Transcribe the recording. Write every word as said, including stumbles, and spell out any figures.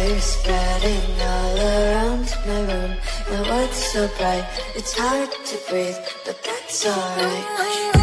Colors spreading all around my room. My world's so bright, it's hard to breathe, but that's alright.